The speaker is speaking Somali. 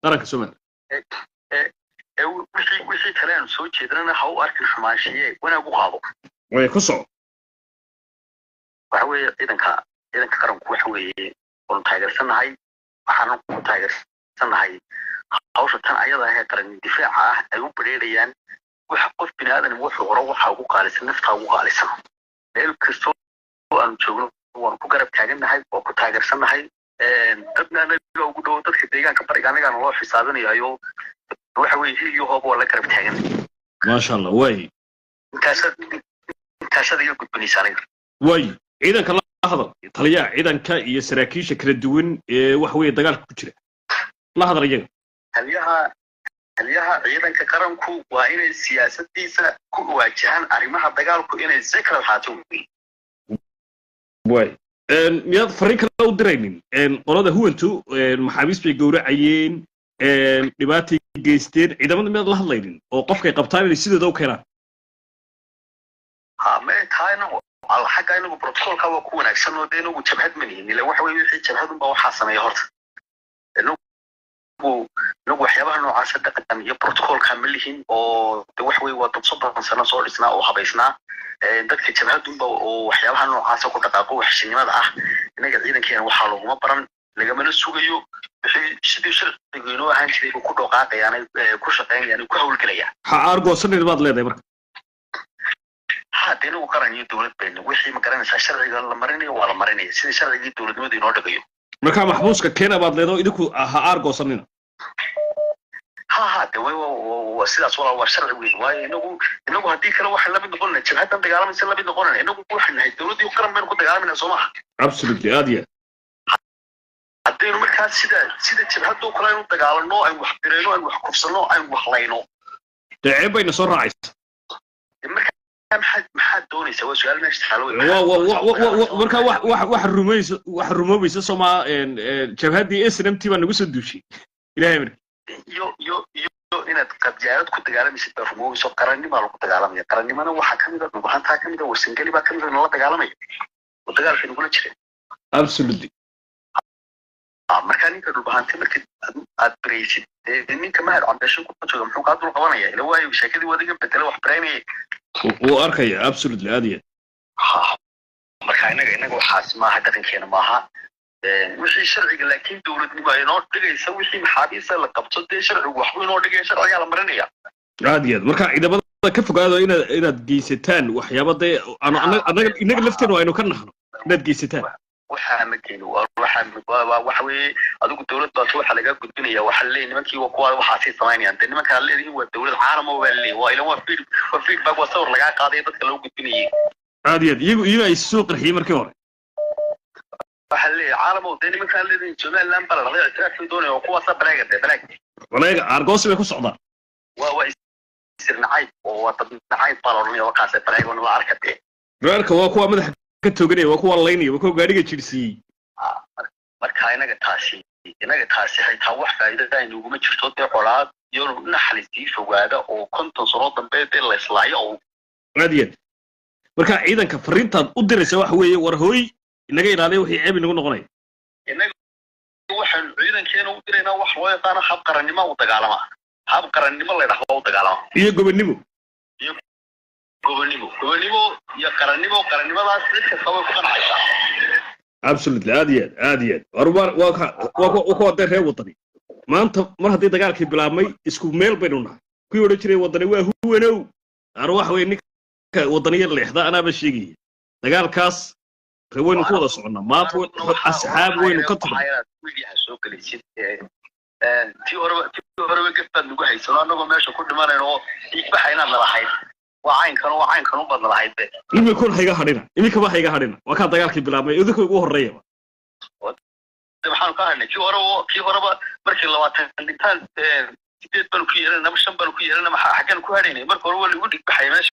qaranka Soomaaliya wixii kale soo jeedana ha u arkin xumaashiye wanaag u qaado way ku soo waxa weeye ciidanka qaranku waxa weeye oo taageersanahay waxaan ku taageersanahay hawsha tan ayada ah qaran difaaca ah ay u bareerayaan waxa qof bini'aadan wuxuu hore waxa ugu qaalisan nafta ugu qaalisan meel kastoo aan joogno waan ku garab taaganahay oo ku taageersanahay dadna anaga ugu dhow dadka deegaanka bariga anaga loo xisaabinayo waxa weeye iyo hoob wala garab taagan ma sha Allah way intaasad iyo gudbinaysan way ciidanka la hadal taliya ciidanka iyo saraakiisha kala duwan ee wax weeye dagaalka ku jira la hadal iyaga haliyaha ciidanka qaranku waa inay siyaasadiisa ku waajahan arrimaha dagaalku inay si kala xaato way miyaad fariin kale u diraynin qolada huwantu maxaabiis bay gowracayeen dhibaatay geysteen ciidamada miyaad la hadlaynin oo qofkay qabtaan inay sidooda u keenaan ma taayna xagga inagu protocolka waa ku wanaagsan oo inagu jabhad ma nihin ilaa waxa weeye wixii jabhadun baa waxaa sameeya horta inagu waxyaabaha noocaas dhaqan iyo protocolka ma lihin oo waxa weeye waa dad 30 sano soo dhisnaa oo habaysnaa dadka jabhadun baa oo waxyaabaha noocaas ku dhaqaaqo waxshinimada ah inaga ciidankeena waxaa laguma baran lagamana sugayo sidii sharcigu inoo ahaan jiray ku dhaqaaqayaan ku shaqeynayaan ku hawlgalayaan ha argoosanid baad leedahay marka hadii uu qaran iyo dawlad been wixii ma garanaysaa sharciga la marinayo waa la marinayo sidii sharciga dawladnimadu inoo dhagayo marka maxbuuska keena baad leedahay idinku ha argoosanina ha waa sidaas waa sharci weyn waayo inagu hadii kale waxa la mid noqonay jabhadan dagaalamay la mid noqonay inagu waxaan nahay dawladii qaran been ku dagaalamay Soomaaliya absolutely adiya hadii markaas sida jabhadu kale inuu dagaalano ay wax direeno ay wax kufsano ay wax layno deebayna soo raacaysa maxaad doonaysaa waa su'aal meesha taalo marka wax rumayso Soomaa jabhadii SNMT baa nagu soo duushay ilaahay markii yo inaad qabjaarad ku dagaalamaysid baa rumayso qarannimo lagu dagaalamaya qarannimada waxa kamid ah waxaan kamid ah warsangeli baa kamid ah la dagaalamaya oo dagaalka inuu jiro absolutely marka ninka dhulbahanti markii aad baraysid ninka ma cadasho ku jooga muxuu ka dul qabanaya ila waayo sheekadii wadiga bedela wax baranay oo arkaya absolutely adiya marka inaga waxaas ma dhaqankeena maaha wixii sharciga laakiin dawladnimo ay noo dhigaysa wixii maxaabiista la qabto dee sharcigu waxba inoo dhigay sharciga la marinaya adiya marka ciidamada ka fogaado inaad geysataan waxyaabada anaga inaga lafteena aynu ka naxno inaad geysataan waxa ma keeno waxa weeye adigu dawlad baa waxa laga gudbinaya waxa leeyahay nimankii kuwa waxa si sameeyaan nimanka leeyahay waa dawlad caalam oo leeyahay waa ilaa waa feedback waa sawir laga qaaday dadka loo gudbinayay adiya iyagu ay soo qarxiyay markii hore waxa leeyahay caalam oo nimanka leeyahay Somaliland bal la ictiraaf doonayo kuwa sabreega argos bay ku socdaan waa isirnacay oo tabnacay balorniyo waqaas sabreega oo la arkatay reerka waa kuwa madax ka toganay waa kuwa laynay waa kuwa gaariga jirsiyay marka inaga taasi hayta wax faa'iido ah inuu ma jirto dee colaad iyo naxaliistii fogaada oo konton sano dambe dee la islaayo oo raadiyad marka ciidanka fariintaad u diraysa wax weeye war hooy inaga ilaaliyo wixii ceeb inagu noqonay inaga waxaan ciidankeena u diraynaa wax loo yaqaan hab qarannimo u dagaalama hab qarannimo la yiraahdo u dagaalama iyo gobonimo iyo qarannimadaas dadka sabab ku qanacaysa absolutely aadiyad waa ku waday reer wadani maanta mar haddii dagaalkii bilaabmay isku meel baynu nahay kuwii odhan jiray wadani waa huwanow wax weeye ninka wadaniya leexda anaaba sheegaya dagaalkaas waynu ku wada soconnaa maanta asxaab waynu ka tagnay tii hore gaftaad nagu haysano annagoo meesha ku dhimanayno oo dhiigbaxa inaad nalahayd وعين كانوا بدل هايبه إني يكون هيجا هرينا إني كمان هيجا هرينا وكان دجال كبلا ما يذكر يقول هرية سبحان الله كي هو مركي اللواتن اللي كان تيجي بنوكي أنا مش بنوكي أنا ما حكينا كهريني مركي هو اللي يقول لك بحي ماشي